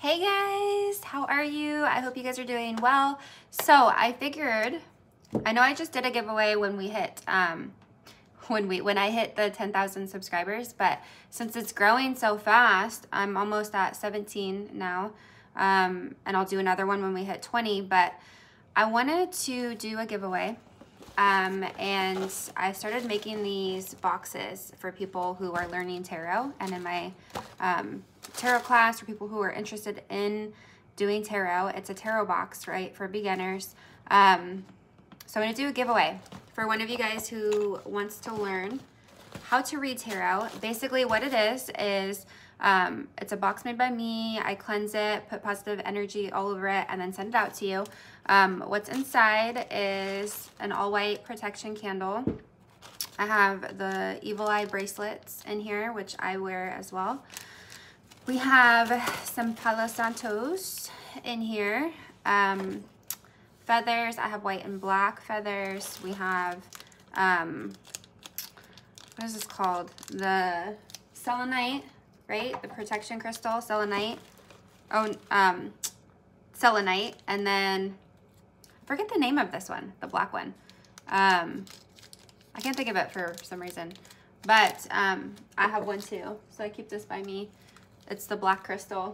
Hey guys, how are you? I hope you guys are doing well. So I figured, I know I just did a giveaway when we hit, when I hit the 10,000 subscribers, but since it's growing so fast, I'm almost at 17 now, and I'll do another one when we hit 20, but I wanted to do a giveaway. And I started making these boxes for people who are learning tarot, and in my tarot class for people who are interested in doing tarot. It's a tarot box, right, for beginners. So I'm going to do a giveaway for one of you guys who wants to learn how to read tarot. Basically what it is it's a box made by me. I cleanse it, put positive energy all over it, and then send it out to you. What's inside is an all-white protection candle. I have the evil eye bracelets in here, which I wear as well. We have some Palo Santos in here. Feathers, I have white and black feathers. We have, what is this called? The selenite, right? The protection crystal, selenite. Oh, selenite. And then, I forget the name of this one, the black one. I can't think of it for some reason. But I have one too, so I keep this by me. It's the black crystal.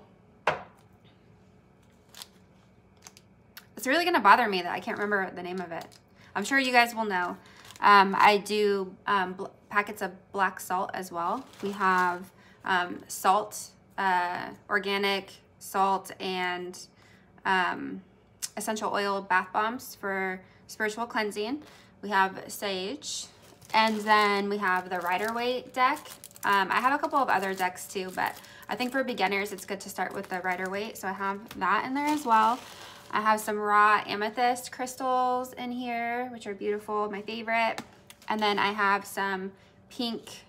It's really gonna bother me that I can't remember the name of it. I'm sure you guys will know. I do packets of black salt as well. We have salt, organic salt, and essential oil bath bombs for spiritual cleansing. We have sage, and then we have the Rider-Waite deck. I have a couple of other decks too, but I think for beginners it's good to start with the Rider-Waite, so I have that in there as well. I have some raw amethyst crystals in here, which are beautiful, my favorite. And then I have some pink,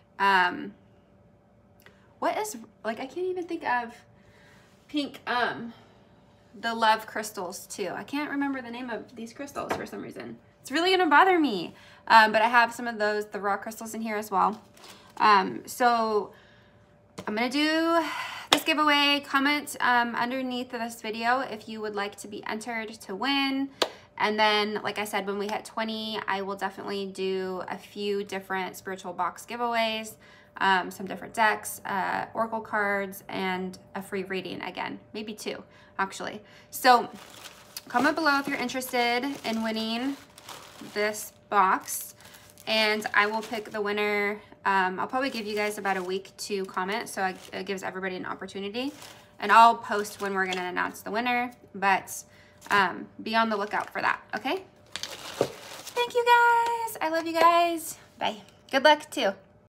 what is, like, I can't even think of pink, the love crystals too. I can't remember the name of these crystals for some reason. It's really gonna bother me. But I have some of those, the raw crystals in here as well. So I'm gonna do this giveaway. Comment underneath this video if you would like to be entered to win. And then, like I said, when we hit 20, I will definitely do a few different spiritual box giveaways, some different decks, oracle cards, and a free reading again, maybe two actually. So comment below if you're interested in winning this box, and I will pick the winner. I'll probably give you guys about a week to comment, so it gives everybody an opportunity, and I'll post when we're going to announce the winner, but be on the lookout for that. Okay, thank you guys. I love you guys. Bye. Good luck too.